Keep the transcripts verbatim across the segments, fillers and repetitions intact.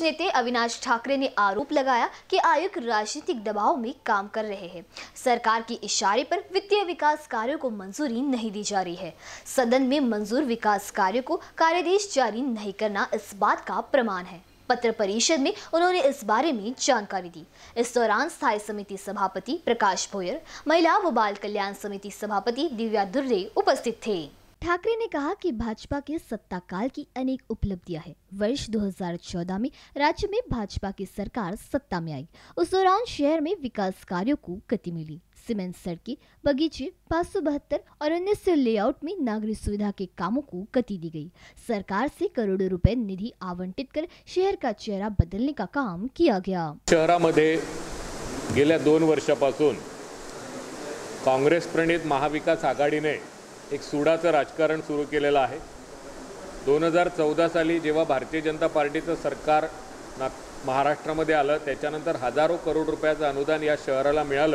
विपक्ष नेता अविनाश ठाकरे ने आरोप लगाया कि आयुक्त राजनीतिक दबाव में काम कर रहे हैं। सरकार के इशारे पर वित्तीय विकास कार्यों को मंजूरी नहीं दी जा रही है। सदन में मंजूर विकास कार्यों को कार्यादेश जारी नहीं करना इस बात का प्रमाण है। पत्र परिषद में उन्होंने इस बारे में जानकारी दी। इस दौरान स्थायी समिति सभापति प्रकाश भोयर, महिला व बाल कल्याण समिति सभापति दिव्या दुर्रे उपस्थित थे। ठाकरे ने कहा कि भाजपा के सत्ता काल की अनेक उपलब्धियां हैं। वर्ष दो हज़ार चौदह में राज्य में भाजपा की सरकार सत्ता में आई। उस दौरान शहर में विकास कार्यों को गति मिली। सीमेंट सड़कें, बगीचे, पाँच सौ बहत्तर और उन्नीस सौ लेआउट में नागरिक सुविधा के कामों को गति दी गई। सरकार से करोड़ों रुपए निधि आवंटित कर शहर का चेहरा बदलने का काम किया गया। शहरामध्ये गेल्या दोन वर्षापासून काँग्रेस प्रणित महाविकास आघाडीने एक सूडाचं राजकारण सुरू केलेलं आहे। दोन हजार चौदा साली जेव्हा भारतीय जनता पार्टीचं सरकार ना महाराष्ट्रामध्ये आलं, त्याच्यानंतर हजारो करोड रुपयाचं अनुदान या शहराला मिळालं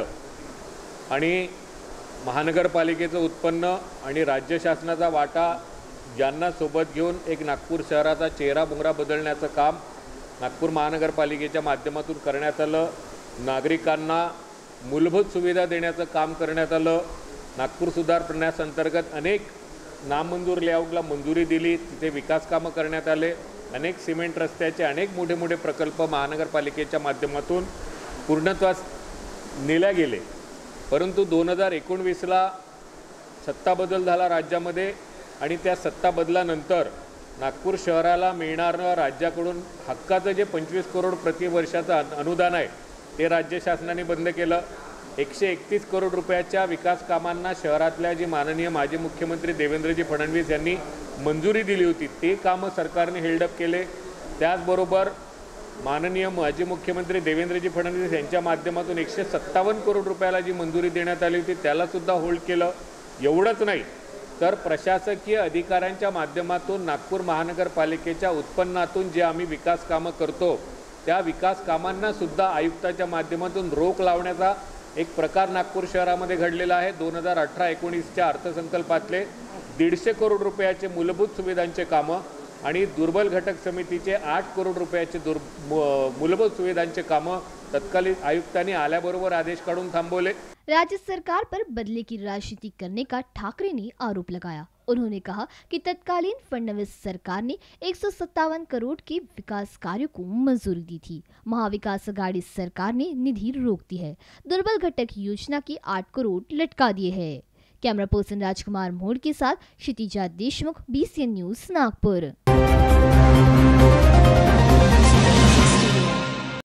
आणि महानगरपालिकेचं उत्पन्न आणि राज्य शासनाचा वाटा यांना सोबत घेऊन एक नागपूर शहराचा चेहरा मोहरा बदलण्याचं काम नागपूर महानगरपालिकेच्या माध्यमातून करण्यात आलं। नागरिकांना मूलभूत सुविधा देण्याचं काम करण्यात आलं। नागपूर सुधार प्रन्यास अंतर्गत अनेक नामंजूर लेआउटला मंजुरी दिली, तिथे विकास कामं करण्यात आले। अनेक सिमेंट रस्त्याचे अनेक मोठे मोठे प्रकल्प महानगरपालिकेच्या माध्यमातून पूर्णत्वास नेले गेले। परंतु दोन हजार एकोणवीसला सत्ता बदल झाला राज्यामध्ये आणि त्या सत्ता बदलानंतर नागपूर शहराला मिळणारं राज्याकडून हक्काचं जे पंचवीस करोड प्रतिवर्षाचं अनुदान आहे ते राज्य शासनाने बंद केलं। एकशे एकतीस करोड रुपयाच्या विकास कामांना शहरातल्या जी माननीय माजी मुख्यमंत्री देवेंद्रजी फडणवीस यांनी मंजुरी दिली होती ते कामं सरकारने हेल्डअप केले। त्याचबरोबर माननीय माजी मुख्यमंत्री देवेंद्रजी फडणवीस यांच्या माध्यमातून एकशे सत्तावन्न करोड रुपयाला जी मंजुरी देण्यात आली होती त्याला सुद्धा होल्ड केलं। एवढंच नाही तर प्रशासकीय अधिकाऱ्यांच्या माध्यमातून नागपूर महानगरपालिकेच्या उत्पन्नातून जे आम्ही विकास कामं करतो त्या विकास कामांना सुद्धा आयुक्ताच्या माध्यमातून रोख लावण्याचा एक प्रकार नागपूर शहरामध्ये घडलेला आहे। दोन हजार अठरा एकोणीसच्या अर्थसंकल्पातले दीडशे करोड रुपयाचे मूलभूत सुविधांचे कामं आणि दुर्बल घटक समितीचे आठ करोड रुपयाचे दुर मूलभूत सुविधांचे कामं तत्कालीन आयुक्तांनी आल्याबरोबर आदेश काढून थांबवले। राज्य सरकार पर बदले की राजनीति करने का ठाकरे ने आरोप लगाया। उन्होंने कहा कि तत्कालीन फडणवीस सरकार ने एक सौ सत्तावन करोड़ के विकास कार्यों को मंजूरी दी थी। महाविकास आघाड़ी सरकार ने निधि रोक दी है। दुर्बल घटक योजना की आठ करोड़ लटका दिए हैं। कैमरा पर्सन राजकुमार मोड़ के साथ Kshitija Deshmukh, B C N news Nagpur.